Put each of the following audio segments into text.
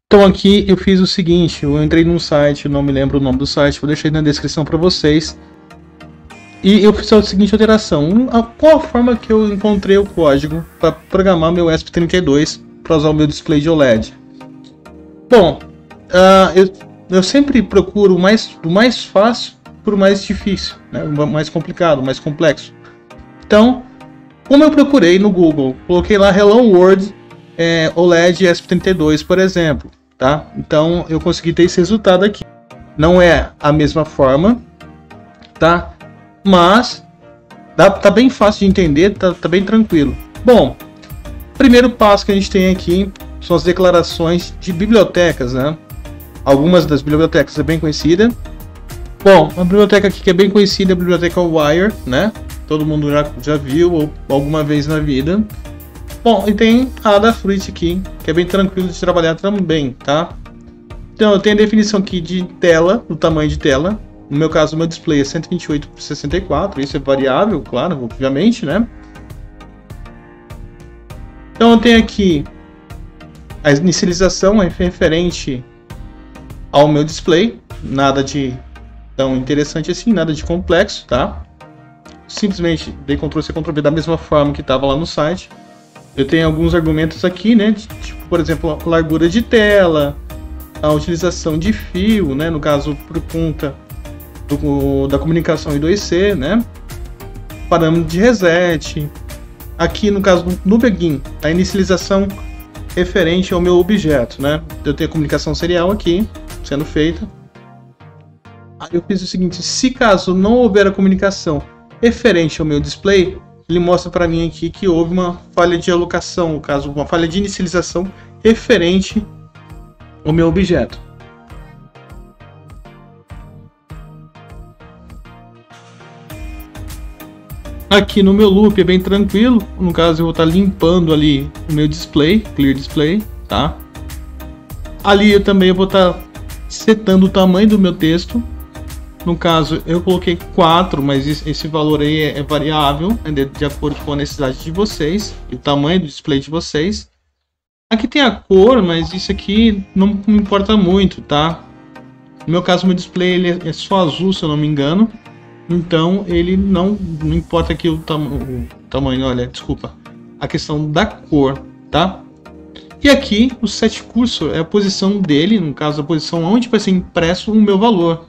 Então aqui eu fiz o seguinte, eu entrei num site, eu não me lembro o nome do site, vou deixar aí na descrição para vocês. E eu fiz a seguinte alteração, qual a forma que eu encontrei o código para programar meu ESP32 para usar o meu display de OLED. Bom, eu sempre procuro do mais fácil para o mais difícil, né? O mais complicado, o mais complexo. Então, como eu procurei no Google, coloquei lá Hello World OLED ESP32, por exemplo, tá? Então eu consegui ter esse resultado aqui. Não é a mesma forma, tá? Mas tá bem fácil de entender, tá bem tranquilo. Bom, primeiro passo que a gente tem aqui são as declarações de bibliotecas, né? Algumas das bibliotecas é bem conhecida. Bom, uma biblioteca aqui que é bem conhecida é a biblioteca Wire, né? Todo mundo já viu ou alguma vez na vida. Bom, e tem a Adafruit aqui, que é bem tranquilo de trabalhar também, tá? Então eu tenho a definição aqui de tela, do tamanho de tela. No meu caso, o meu display é 128 por 64, isso é variável, claro, obviamente, né? Então eu tenho aqui a inicialização referente ao meu display, nada de tão interessante assim, nada de complexo, tá? Simplesmente dei Ctrl+C, Ctrl+V da mesma forma que estava lá no site. Eu tenho alguns argumentos aqui, né? Tipo, por exemplo, a largura de tela, a utilização de fio, né? No caso, por conta da comunicação I2C, né? Parâmetro de reset. Aqui, no caso do Begin, a inicialização referente ao meu objeto, né? Eu tenho a comunicação serial aqui sendo feita. Aí eu fiz o seguinte: se caso não houver a comunicação referente ao meu display, ele mostra para mim aqui que houve uma falha de alocação, no caso, uma falha de inicialização referente ao meu objeto. Aqui no meu loop é bem tranquilo, no caso eu vou estar limpando ali o meu display, Clear Display, tá? Ali eu também vou estar setando o tamanho do meu texto. No caso, eu coloquei 4, mas esse valor aí é variável, né, de acordo com a necessidade de vocês e o tamanho do display de vocês. Aqui tem a cor, mas isso aqui não me importa muito, tá? No meu caso, meu display ele é só azul, se eu não me engano. Então, ele não importa aqui o tamanho, olha, desculpa. A questão da cor, tá? E aqui, o set cursor é a posição dele, no caso, a posição onde vai ser impresso o meu valor.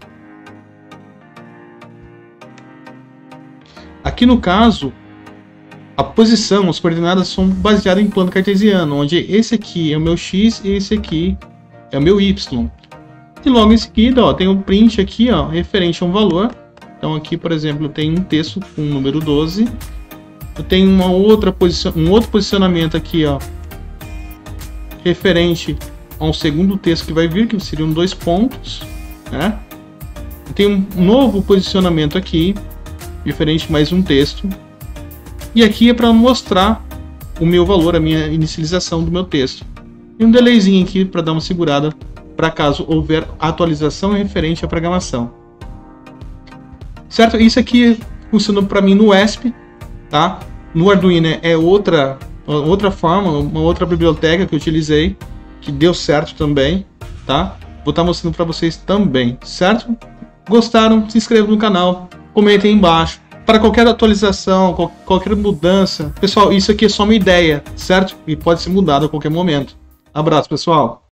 Aqui no caso, a posição, as coordenadas são baseadas em plano cartesiano, onde esse aqui é o meu x e esse aqui é o meu y. E logo em seguida, ó, tem um print aqui, ó, referente a um valor. Então aqui, por exemplo, eu tenho um texto com o número 12. Eu tenho um outro posicionamento aqui, ó, referente a um segundo texto que vai vir, que seriam 2 pontos, né? Eu tenho um novo posicionamento aqui, diferente mais um texto, e aqui é para mostrar o meu valor, a minha inicialização do meu texto, e um delayzinho aqui para dar uma segurada para caso houver atualização referente à programação, certo? Isso aqui funcionou para mim no ESP, tá? No Arduino é outra forma, uma outra biblioteca que eu utilizei, que deu certo também, tá? Vou estar mostrando para vocês também, certo? Gostaram? Se inscrevam no canal. Comentem aí embaixo. Para qualquer atualização, qualquer mudança. Pessoal, isso aqui é só uma ideia, certo? E pode ser mudado a qualquer momento. Abraço, pessoal!